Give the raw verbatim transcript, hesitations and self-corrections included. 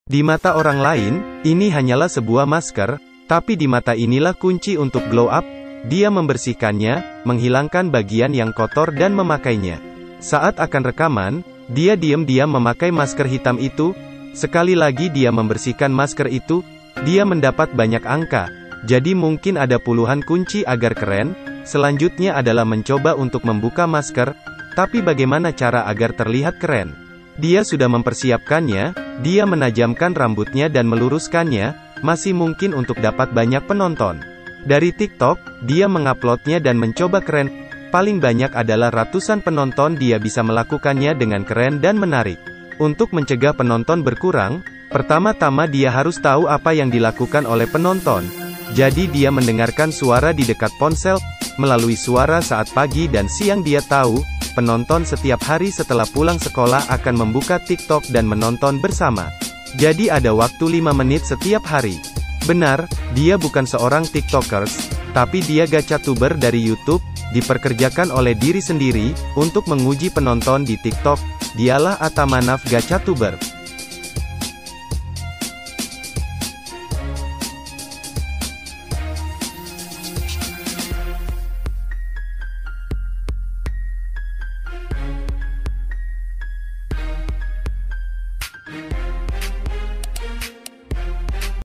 Di mata orang lain, ini hanyalah sebuah masker, tapi di mata inilah kunci untuk glow up. Dia membersihkannya, menghilangkan bagian yang kotor dan memakainya. Saat akan rekaman, dia diam-diam memakai masker hitam itu. Sekali lagi dia membersihkan masker itu, dia mendapat banyak angka. Jadi mungkin ada puluhan kunci agar keren. Selanjutnya adalah mencoba untuk membuka masker, tapi bagaimana cara agar terlihat keren? Dia sudah mempersiapkannya, dia menajamkan rambutnya dan meluruskannya, masih mungkin untuk dapat banyak penonton. Dari TikTok, dia menguploadnya dan mencoba keren. Paling banyak adalah ratusan penonton. Dia bisa melakukannya dengan keren dan menarik. Untuk mencegah penonton berkurang, pertama-tama dia harus tahu apa yang dilakukan oleh penonton. Jadi dia mendengarkan suara di dekat ponsel. Melalui suara saat pagi dan siang dia tahu, penonton setiap hari setelah pulang sekolah akan membuka TikTok dan menonton bersama. Jadi ada waktu lima menit setiap hari. Benar, dia bukan seorang TikTokers, tapi dia gacatuber dari YouTube, diperkerjakan oleh diri sendiri, untuk menguji penonton di TikTok. Dialah Atamanaf Gacatuber.